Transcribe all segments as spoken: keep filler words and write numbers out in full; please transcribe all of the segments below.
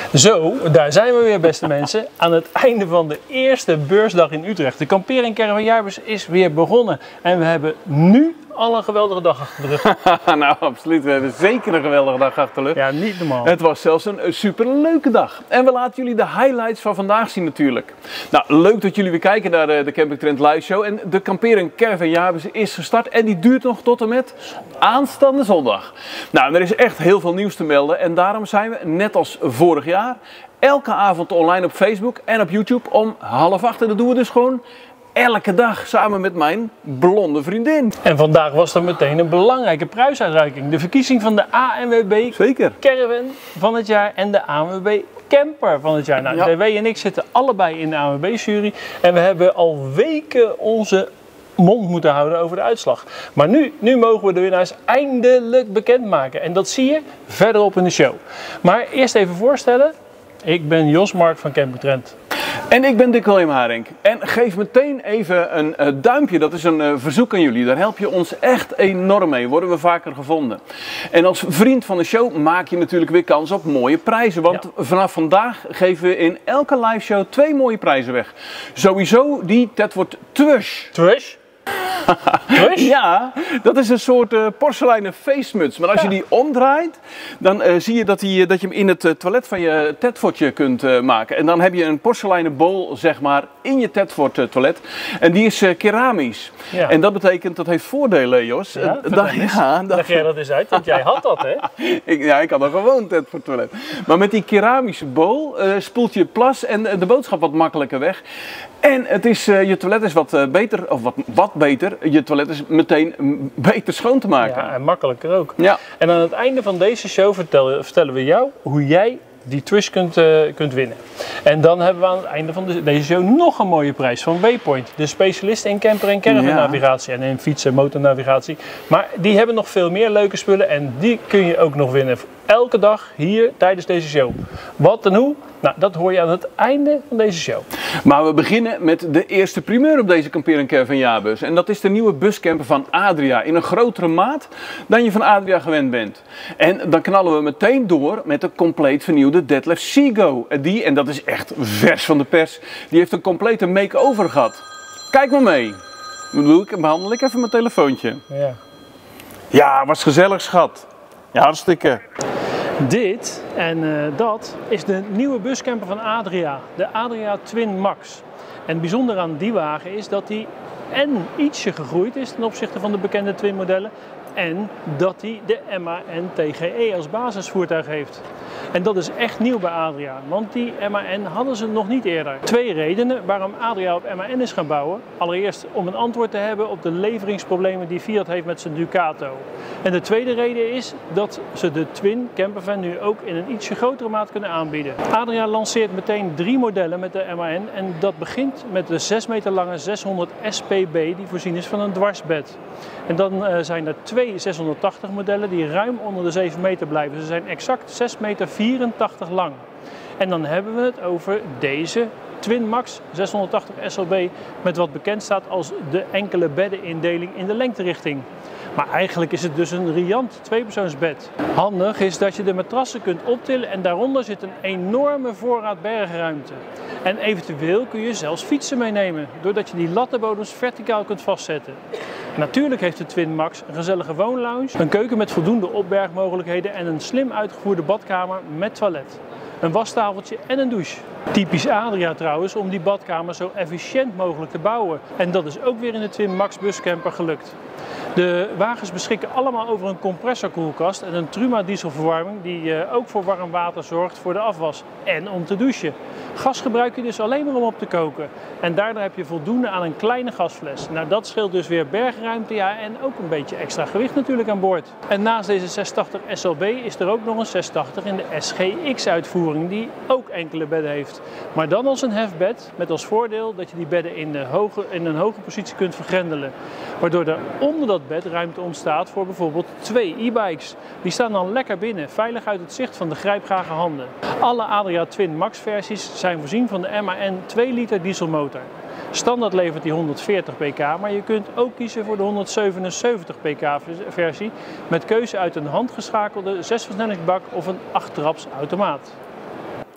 Zo, daar zijn we weer, beste mensen, aan het einde van de eerste beursdag in Utrecht. De Kampeer en Caravan Jaarbeurs is weer begonnen en we hebben nu al een geweldige dag achter de rug. Nou, absoluut. We hebben zeker een geweldige dag achter de rug. Ja, niet normaal. Het was zelfs een superleuke dag. En we laten jullie de highlights van vandaag zien natuurlijk. Nou, leuk dat jullie weer kijken naar de, de Camping Trend Live Show. En de Kampeer en Caravan Jaarbeurs is gestart en die duurt nog tot en met aanstaande zondag. Nou, er is echt heel veel nieuws te melden en daarom zijn we, net als vorig jaar, elke avond online op Facebook en op YouTube om half acht. En dat doen we dus gewoon elke dag samen met mijn blonde vriendin. En vandaag was er meteen een belangrijke prijsuitreiking. De verkiezing van de A N W B Zeker. Caravan van het jaar en de A N W B Camper van het jaar. Nou, Ja. D W en ik zitten allebei in de A N W B jury en we hebben al weken onze mond moeten houden over de uitslag. Maar nu, nu mogen we de winnaars eindelijk bekendmaken. En dat zie je verderop in de show. Maar eerst even voorstellen. Ik ben Jos Mark van Camping Trend. En ik ben Dick William Haring. En geef meteen even een uh, duimpje, dat is een uh, verzoek aan jullie. Daar help je ons echt enorm mee, worden we vaker gevonden. En als vriend van de show maak je natuurlijk weer kans op mooie prijzen. Want Ja. vanaf vandaag geven we in elke live show twee mooie prijzen weg. Sowieso die Tedford Thrush. Thrush? Thrush? Ja, dat is een soort uh, porseleinen feestmuts. Maar als Ja. je die omdraait, dan uh, zie je dat, die, dat je hem in het uh, toilet van je Tedfordje kunt uh, maken. En dan heb je een porseleinen bol, zeg maar, in je Tedford uh, toilet. En die is uh, keramisch. Ja. En dat betekent, dat heeft voordelen, Jos. Ja, Uh, vertel dat, eens. ja, dat, Leg jij dat eens uit, want jij had dat, hè? ik, ja, ik had een gewoon Tedford toilet. Maar met die keramische bol uh, spoelt je plas en uh, de boodschap wat makkelijker weg. En het is, uh, je toilet is wat uh, beter, of wat, wat beter, je toilet is meteen mm, beter schoon te maken. Ja, en makkelijker ook. Ja. En aan het einde van deze show vertel, vertellen we jou hoe jij die Thrush kunt, uh, kunt winnen. En dan hebben we aan het einde van de, deze show nog een mooie prijs van Waypoint. De specialist in camper en caravan Ja. navigatie en in fiets- en motornavigatie. Maar die hebben nog veel meer leuke spullen en die kun je ook nog winnen. Elke dag hier tijdens deze show. Wat en hoe? Nou, dat hoor je aan het einde van deze show. Maar we beginnen met de eerste primeur op deze Kampeer en Caravan Jaarbeurs. En dat is de nieuwe buscamper van Adria. In een grotere maat dan je van Adria gewend bent. En dan knallen we meteen door met de compleet vernieuwde Detlef Seago. Die, en dat is echt vers van de pers, die heeft een complete make-over gehad. Kijk maar mee. Dan doe ik, behandel ik even mijn telefoontje. Ja. Ja, was gezellig, schat. Ja, hartstikke. Dit en uh, dat is de nieuwe buscamper van Adria, de Adria Twin Max. En het bijzondere aan die wagen is dat hij en ietsje gegroeid is ten opzichte van de bekende Twin modellen en dat hij de M A N T G E als basisvoertuig heeft. En dat is echt nieuw bij Adria, want die M A N hadden ze nog niet eerder. Twee redenen waarom Adria op M A N is gaan bouwen. Allereerst om een antwoord te hebben op de leveringsproblemen die Fiat heeft met zijn Ducato. En de tweede reden is dat ze de Twin campervan nu ook in een ietsje grotere maat kunnen aanbieden. Adria lanceert meteen drie modellen met de M A N en dat begint met de zes meter lange zeshonderd S P B die voorzien is van een dwarsbed. En dan uh, zijn er twee zeshonderdtachtig modellen die ruim onder de zeven meter blijven. Ze zijn exact zes meter vierentachtig lang. En dan hebben we het over deze Twin Max zeshonderdtachtig S L B met wat bekend staat als de enkele beddenindeling in de lengterichting. Maar eigenlijk is het dus een riant tweepersoonsbed. Handig is dat je de matrassen kunt optillen en daaronder zit een enorme voorraad bergruimte. En eventueel kun je zelfs fietsen meenemen, doordat je die lattenbodems verticaal kunt vastzetten. Natuurlijk heeft de Twin Max een gezellige woonlounge, een keuken met voldoende opbergmogelijkheden en een slim uitgevoerde badkamer met toilet. Een wastafeltje en een douche. Typisch Adria trouwens om die badkamer zo efficiënt mogelijk te bouwen. En dat is ook weer in de Twin Max buscamper gelukt. De wagens beschikken allemaal over een compressorkoelkast en een Truma dieselverwarming die uh, ook voor warm water zorgt voor de afwas en om te douchen. Gas gebruik je dus alleen maar om op te koken. En daardoor heb je voldoende aan een kleine gasfles. Nou, dat scheelt dus weer bergruimte, ja, en ook een beetje extra gewicht natuurlijk aan boord. En naast deze zeshonderdtachtig S L B is er ook nog een zeshonderdtachtig in de S G X uitvoering die ook enkele bedden heeft. Maar dan als een hefbed met als voordeel dat je die bedden in, de hoge, in een hoge positie kunt vergrendelen. Waardoor er onder dat bed ruimte ontstaat voor bijvoorbeeld twee e-bikes. Die staan dan lekker binnen, veilig uit het zicht van de grijpgrage handen. Alle Adria Twin Max versies zijn voorzien van de M A N twee liter dieselmotor. Standaard levert die honderdveertig pk, maar je kunt ook kiezen voor de honderdzevenenzeventig pk versie met keuze uit een handgeschakelde zesversnellingsbak of een achttraps automaat.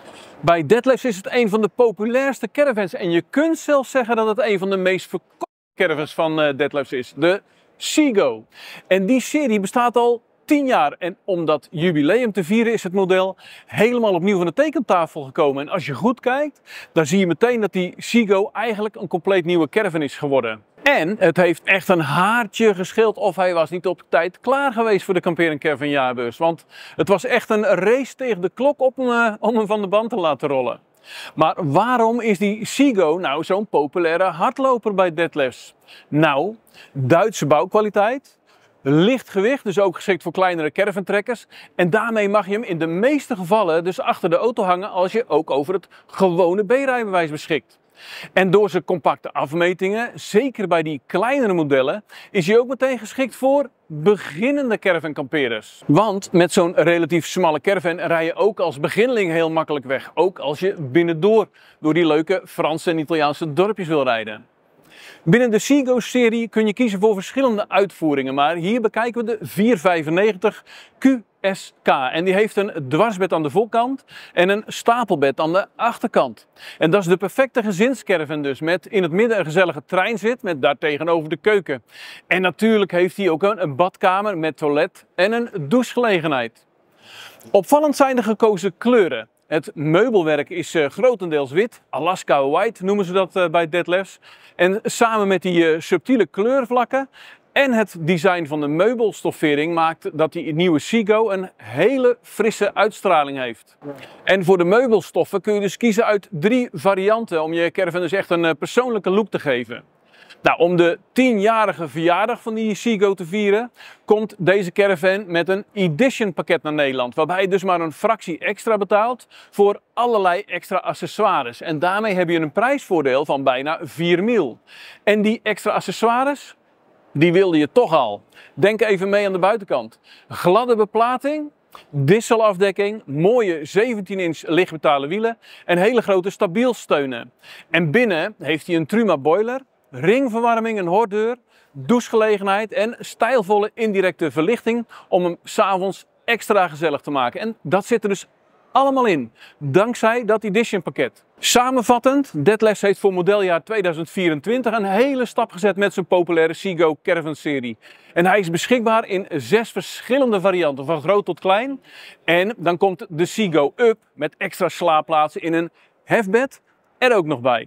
Bij Detlefs is het een van de populairste caravans en je kunt zelfs zeggen dat het een van de meest verkochte caravans van uh, Detlefs is. De Seago. En die serie bestaat al tien jaar en om dat jubileum te vieren is het model helemaal opnieuw van de tekentafel gekomen. En als je goed kijkt, dan zie je meteen dat die Seago eigenlijk een compleet nieuwe caravan is geworden. En het heeft echt een haartje gescheeld of hij was niet op tijd klaar geweest voor de Kampeer Caravan jaarbeurs. Want het was echt een race tegen de klok op hem, uh, om hem van de band te laten rollen. Maar waarom is die Seago nou zo'n populaire hardloper bij Detlefs? Nou, Duitse bouwkwaliteit, licht gewicht, dus ook geschikt voor kleinere caravantrekkers. En daarmee mag je hem in de meeste gevallen dus achter de auto hangen als je ook over het gewone B-rijbewijs beschikt. En door zijn compacte afmetingen, zeker bij die kleinere modellen, is hij ook meteen geschikt voor beginnende caravankamperers. Want met zo'n relatief smalle caravan rij je ook als beginneling heel makkelijk weg. Ook als je binnendoor door die leuke Franse en Italiaanse dorpjes wil rijden. Binnen de Seago-serie kun je kiezen voor verschillende uitvoeringen, maar hier bekijken we de vierhonderdvijfennegentig Q S K. En die heeft een dwarsbed aan de voorkant en een stapelbed aan de achterkant. En dat is de perfecte gezinscaravan dus, met in het midden een gezellige treinzit met daartegenover de keuken. En natuurlijk heeft hij ook een badkamer met toilet en een douchegelegenheid. Opvallend zijn de gekozen kleuren. Het meubelwerk is uh, grotendeels wit, Alaska White noemen ze dat uh, bij Detlefs. En samen met die uh, subtiele kleurvlakken en het design van de meubelstoffering maakt dat die nieuwe Seago een hele frisse uitstraling heeft. En voor de meubelstoffen kun je dus kiezen uit drie varianten om je caravan dus echt een uh, persoonlijke look te geven. Nou, om de tienjarige verjaardag van die Seago te vieren, komt deze caravan met een edition pakket naar Nederland. Waarbij je dus maar een fractie extra betaalt voor allerlei extra accessoires. En daarmee heb je een prijsvoordeel van bijna vier mil. En die extra accessoires, die wilde je toch al. Denk even mee aan de buitenkant. Gladde beplating, disselafdekking, mooie zeventien inch lichtmetalen wielen en hele grote stabielsteunen. En binnen heeft hij een Truma boiler, ringverwarming, een hoorndeur, douchegelegenheid en stijlvolle indirecte verlichting om hem 's avonds extra gezellig te maken. En dat zit er dus allemaal in, dankzij dat edition pakket. Samenvattend, Detlefs heeft voor modeljaar tweeduizend vierentwintig een hele stap gezet met zijn populaire Seago Caravan serie. En hij is beschikbaar in zes verschillende varianten, van groot tot klein. En dan komt de Seago Up met extra slaapplaatsen in een hefbed er ook nog bij.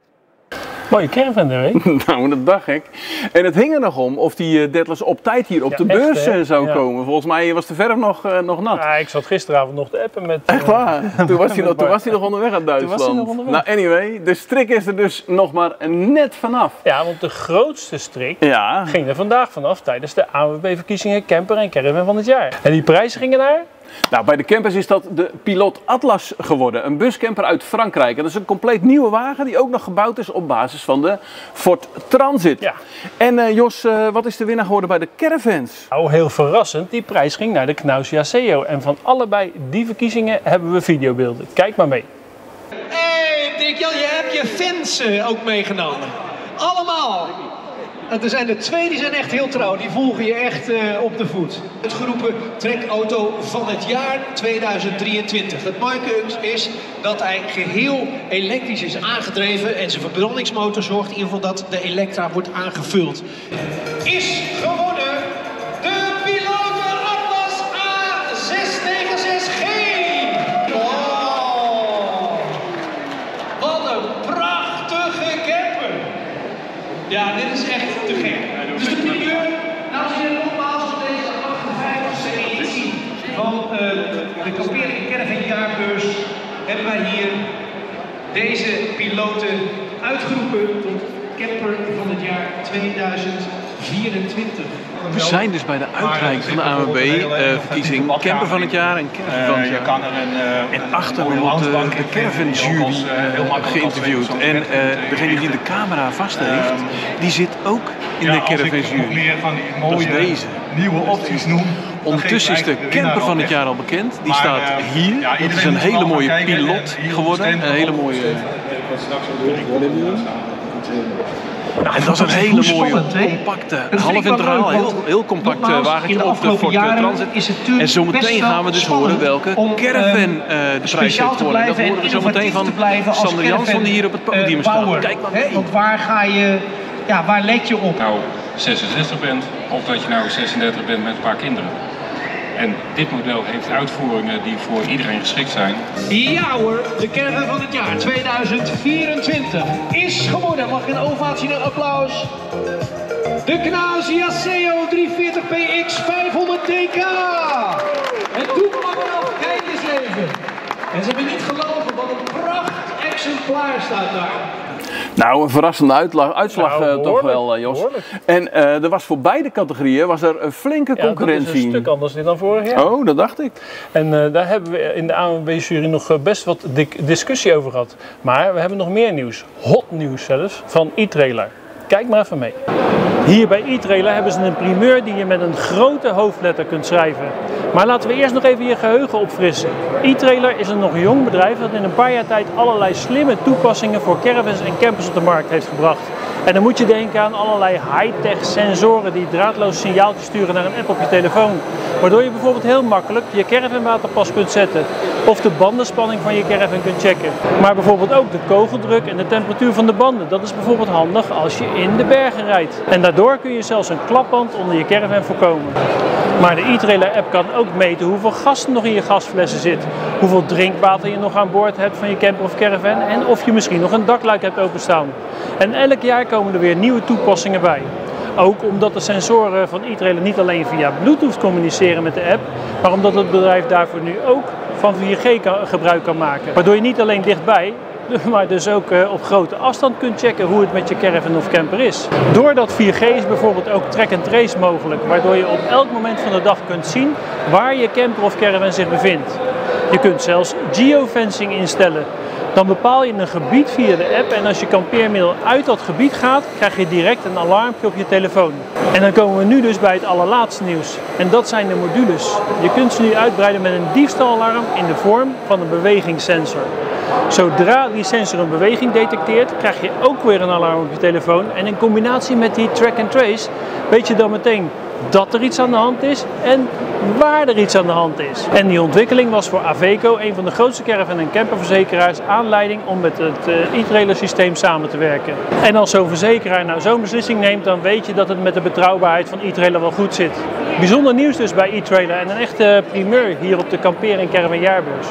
Mooie caravan, hè? Nou, dat dacht ik. En het hing er nog om of die Detlefs op tijd hier op ja, de beurs echt, zou ja. komen. Volgens mij was de verf nog, uh, nog nat. Ja, ik zat gisteravond nog te appen met... Echt waar? Uh, toen, was hij nog, toen was hij nog onderweg uit Duitsland. Toen was hij nog onderweg. Nou, anyway, de strik is er dus nog maar net vanaf. Ja, want de grootste strik ja. ging er vandaag vanaf tijdens de A W B-verkiezingen Camper en Caravan van het jaar. En die prijzen gingen naar... Nou, bij de campers is dat de Pilot Atlas geworden. Een buscamper uit Frankrijk. En dat is een compleet nieuwe wagen die ook nog gebouwd is op basis van de Ford Transit. Ja. En uh, Jos, uh, wat is de winnaar geworden bij de caravans? Nou, heel verrassend. Die prijs ging naar de Knaus Seo. En van allebei die verkiezingen hebben we videobeelden. Kijk maar mee. Hey Dick-Jan, je hebt je fans uh, ook meegenomen. Allemaal. En er zijn er twee die zijn echt heel trouw, die volgen je echt uh, op de voet. Het geroepen trekauto van het jaar tweeduizend drieëntwintig. Het mooie is dat hij geheel elektrisch is aangedreven en zijn verbrandingsmotor zorgt in ieder geval dat de elektra wordt aangevuld. Is geworden de Pilot Atlas A zeshonderdnegenenzestig G. Wow! Wat een prachtige camper! Ja, dit is echt te gek. Dus de primeur, nou zie je nogmaals van deze achtenvijftigste editie van uh, de Kampeer Caravan jaarbeurs hebben wij hier deze piloten uitgeroepen tot camper van het jaar tweeduizend vierentwintig. We zijn dus bij de uitreiking van de A W B-verkiezing uh, camper van het jaar en caravan van het jaar. Uh, je kan er een, uh, en achter wordt uh, de caravan jury uh, geïnterviewd. En uh, degene die de camera vast heeft, die zit ook in ja, de caravan jury. Dat is deze. Nieuwe opties noem. Ondertussen is de camper van het jaar al bekend. Die staat hier. Ja, het is een hele mooie Pilot geworden. Een hele mooie... Nou, En dat is een hele mooie, spannend, hè? compacte, Dat vind half ik wel integraal, leuk, heel, want heel compact uh, nogmaals, in wagentje de op de afgelopen Ford jaren Transit. is het natuurlijk En zometeen best wel gaan we dus spannend horen welke om, caravan um, uh, de prijs speciaal heeft te gewonnen. Dat blijven horen we en zo meteen innovatief van te blijven als Sander Jansson caravan, die hier op het podium uh, staat. bouwer, Kijk maar hè? mee. Want waar ga je, ja, waar let je op? nou zesenzestig bent of dat je nou zesendertig bent met een paar kinderen. En dit model heeft uitvoeringen die voor iedereen geschikt zijn. Ja hoor, de caravan van het jaar tweeduizend vierentwintig is geworden. Mag ik een ovatie en een applaus? De Gnasia C O driehonderdveertig P X vijfhonderd D K. En doe maar wel, kijk eens even. En ze hebben niet gelogen, wat een pracht exemplaar staat daar. Nou, een verrassende uitlag, uitslag Nou, uh, toch wel, uh, Jos. behoorlijk. En uh, er was voor beide categorieën was er een flinke Ja, concurrentie. dat is een stuk anders dan vorig jaar. Oh, dat dacht ik. En uh, daar hebben we in de A M B-jury nog uh, best wat dik- discussie over gehad. Maar we hebben nog meer nieuws, hot nieuws zelfs, van e-trailer. Kijk maar even mee. Hier bij e-trailer hebben ze een primeur die je met een grote hoofdletter kunt schrijven. Maar laten we eerst nog even je geheugen opfrissen. e-trailer is een nog jong bedrijf dat in een paar jaar tijd allerlei slimme toepassingen voor caravans en campers op de markt heeft gebracht. En dan moet je denken aan allerlei high-tech sensoren die draadloos signaaltjes sturen naar een app op je telefoon. Waardoor je bijvoorbeeld heel makkelijk je caravanwaterpas kunt zetten. Of de bandenspanning van je caravan kunt checken. Maar bijvoorbeeld ook de kogeldruk en de temperatuur van de banden. Dat is bijvoorbeeld handig als je in de bergen rijdt. En daardoor kun je zelfs een klapband onder je caravan voorkomen. Maar de e-trailer app kan ook meten hoeveel gas er nog in je gasflessen zit. Hoeveel drinkwater je nog aan boord hebt van je camper of caravan. En of je misschien nog een dakluik hebt openstaan. En elk jaar komen er weer nieuwe toepassingen bij. Ook omdat de sensoren van e-trailer niet alleen via Bluetooth communiceren met de app, maar omdat het bedrijf daarvoor nu ook van vier G kan, gebruik kan maken. Waardoor je niet alleen dichtbij, maar dus ook uh, op grote afstand kunt checken hoe het met je caravan of camper is. Door dat vier G is bijvoorbeeld ook track and trace mogelijk, waardoor je op elk moment van de dag kunt zien waar je camper of caravan zich bevindt. Je kunt zelfs geofencing instellen. Dan bepaal je een gebied via de app en als je kampeermiddel uit dat gebied gaat, krijg je direct een alarmpje op je telefoon. En dan komen we nu dus bij het allerlaatste nieuws. En dat zijn de modules. Je kunt ze nu uitbreiden met een diefstalalarm in de vorm van een bewegingssensor. Zodra die sensor een beweging detecteert, krijg je ook weer een alarm op je telefoon. En in combinatie met die track and trace weet je dan meteen dat er iets aan de hand is en waar er iets aan de hand is. En die ontwikkeling was voor Aveco, een van de grootste caravan- en camperverzekeraars, aanleiding om met het uh, e-trailer systeem samen te werken. En als zo'n verzekeraar nou zo'n beslissing neemt, dan weet je dat het met de betrouwbaarheid van e-trailer wel goed zit. Bijzonder nieuws dus bij e-trailer en een echte primeur hier op de Kampeer en Caravan Jaarbeurs.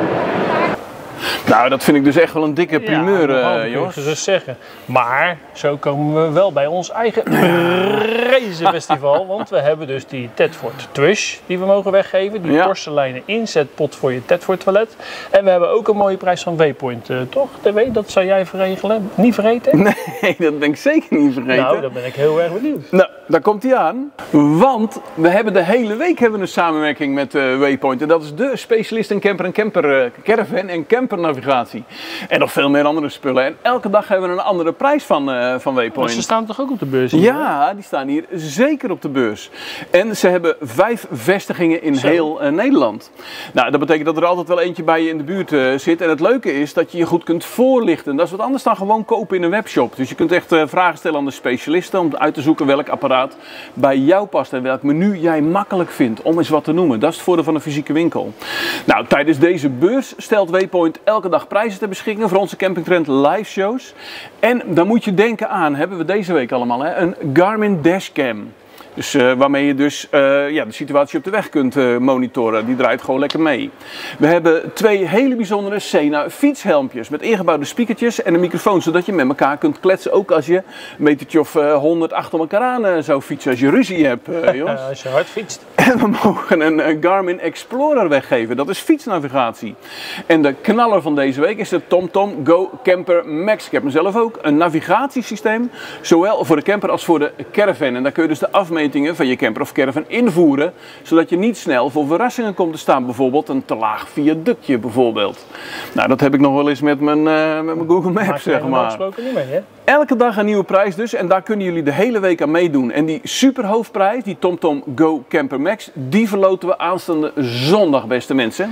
Nou, dat vind ik dus echt wel een dikke primeur, ja, uh, Jos. Dus zeggen. Maar zo komen we wel bij ons eigen razenfestival. Want we hebben dus die Tedford Twish die we mogen weggeven. Die ja. porseleinen inzetpot voor je Tedford toilet. En we hebben ook een mooie prijs van Waypoint, uh, toch? T W, dat zou jij verregelen. Niet vergeten? Nee, dat ben ik zeker niet vergeten. Nou, dan ben ik heel erg benieuwd. Nou, daar komt hij aan. Want we hebben de hele week hebben we een samenwerking met uh, Waypoint. En dat is de specialist in camper en camper, uh, caravan en campernavigatie. En nog veel meer andere spullen. En elke dag hebben we een andere prijs van, uh, van Waypoint. Maar ze staan toch ook op de beurs hier? Ja, die staan hier zeker op de beurs. En ze hebben vijf vestigingen in Zo. heel uh, Nederland. Nou, dat betekent dat er altijd wel eentje bij je in de buurt uh, zit. En het leuke is dat je je goed kunt voorlichten. Dat is wat anders dan gewoon kopen in een webshop. Dus je kunt echt uh, vragen stellen aan de specialisten om uit te zoeken welk apparaat bij jou past en welk menu jij makkelijk vindt, om eens wat te noemen. Dat is het voordeel van een fysieke winkel. Nou, tijdens deze beurs stelt Waypoint elke dag prijzen ter beschikking voor onze Camping Trend live shows. En dan moet je denken aan, hebben we deze week allemaal, hè, een Garmin Dashcam. Dus uh, waarmee je dus uh, ja, de situatie op de weg kunt uh, monitoren. Die draait gewoon lekker mee. We hebben twee hele bijzondere Sena fietshelmpjes met ingebouwde speakertjes en een microfoon, zodat je met elkaar kunt kletsen. Ook als je een metertje of uh, honderd achter elkaar aan uh, zou fietsen, als je ruzie hebt, uh, Jos. als je hard fietst. En we mogen een uh, Garmin Explorer weggeven. Dat is fietsnavigatie. En de knaller van deze week is de TomTom Go Camper Max. Ik heb mezelf ook een navigatiesysteem, zowel voor de camper als voor de caravan. En daar kun je dus de afmetingen van je camper of caravan invoeren, zodat je niet snel voor verrassingen komt te staan. Bijvoorbeeld een te laag viaductje bijvoorbeeld. Nou, dat heb ik nog wel eens met mijn, uh, met mijn Google Maps, zeg maar. Normaal gesproken niet mee, hè? Elke dag een nieuwe prijs dus en daar kunnen jullie de hele week aan meedoen. En die superhoofdprijs, die TomTom Go Camper Max, die verloten we aanstaande zondag, beste mensen.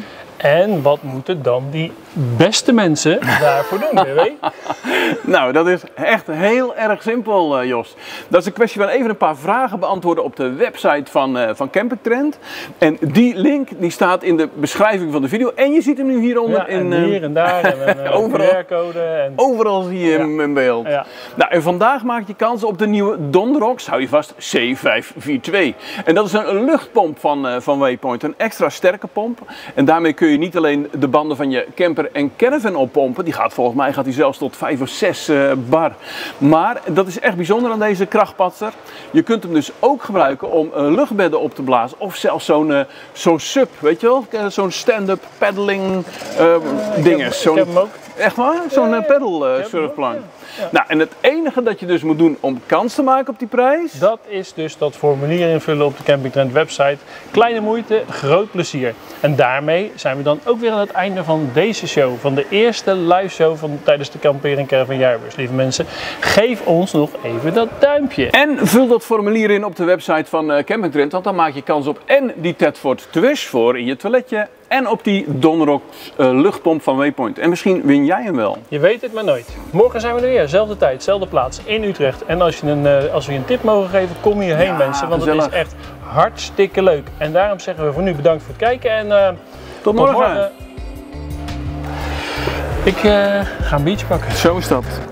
En wat moeten dan die beste mensen daarvoor doen, W W? Nou, dat is echt heel erg simpel, uh, Jos. Dat is een kwestie van even een paar vragen beantwoorden op de website van, uh, van Camping Trend. En die link die staat in de beschrijving van de video. En je ziet hem nu hieronder. Ja, en in, uh, hier en daar. En een overal. Q R-code. En... Overal zie je hem in beeld. Ja. Nou, en vandaag maak je kans op de nieuwe Donrox, hou je vast, C vijf vier twee. En dat is een luchtpomp van, uh, van Waypoint, een extra sterke pomp. En daarmee kun je niet alleen de banden van je camper en caravan oppompen. Die gaat volgens mij gaat die zelfs tot vijf of zes uh, bar. Maar dat is echt bijzonder aan deze krachtpatser. Je kunt hem dus ook gebruiken om uh, luchtbedden op te blazen. Of zelfs zo'n uh, zo'n sub, weet je wel? Uh, zo'n stand-up paddling uh, dinges. Ik heb hem ook. Echt waar? Zo'n Ja, uh, pedal uh, surfplank. Ja. Nou, en het enige dat je dus moet doen om kans te maken op die prijs. Dat is dus dat formulier invullen op de Camping Trend website. Kleine moeite, groot plezier. En daarmee zijn we dan ook weer aan het einde van deze show. Van de eerste live show van, tijdens de Kamperen Caravan Jaarbeurs. Lieve mensen, geef ons nog even dat duimpje. En vul dat formulier in op de website van uh, Camping Trend. Want dan maak je kans op en die Tedford Twish voor in je toiletje. En op die Donrox uh, luchtpomp van Waypoint. En misschien win jij hem wel. Je weet het maar nooit. Morgen zijn we er weer. Zelfde tijd, zelfde plaats in Utrecht. En als, je een, uh, als we je een tip mogen geven, kom hierheen Ja, mensen. Want gezellig. het is echt hartstikke leuk. En daarom zeggen we voor nu bedankt voor het kijken. En uh, Tot morgen. tot morgen. Ik uh, ga een biertje pakken. Zo is dat.